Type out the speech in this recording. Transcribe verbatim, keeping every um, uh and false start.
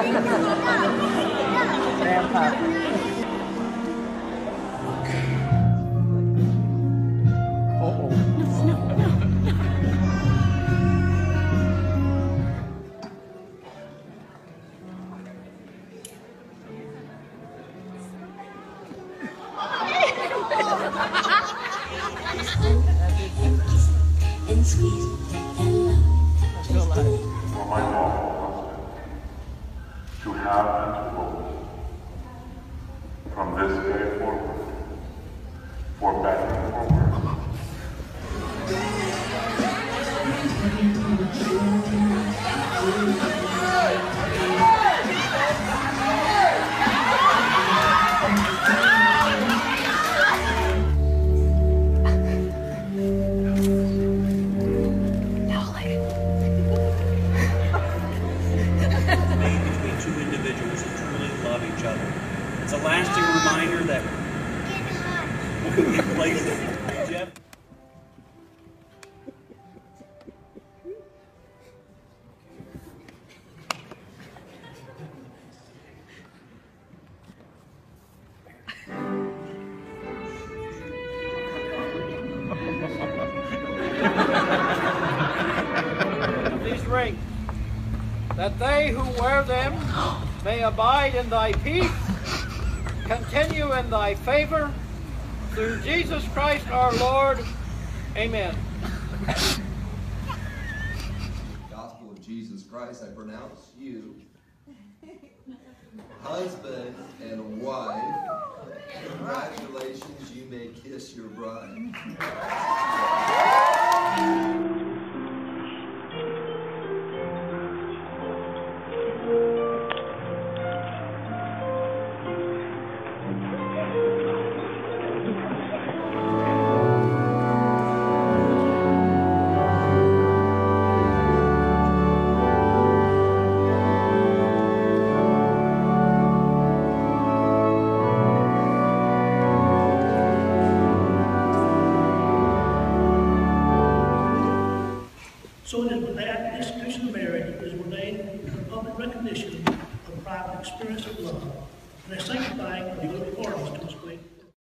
And squeeze and love. For my lawful husband, to have and to hold, from this day forward, for better and for It's a lasting reminder that Jeff. These rings, that they who wear them may abide in thy peace, continue in thy favor, through Jesus Christ our Lord. Amen. Gospel of Jesus Christ, I pronounce you husband and wife. Congratulations, you may kiss your bride. So it is with that, this institution of marriage is ordained for public recognition of private experience of love, and a sanctifying of the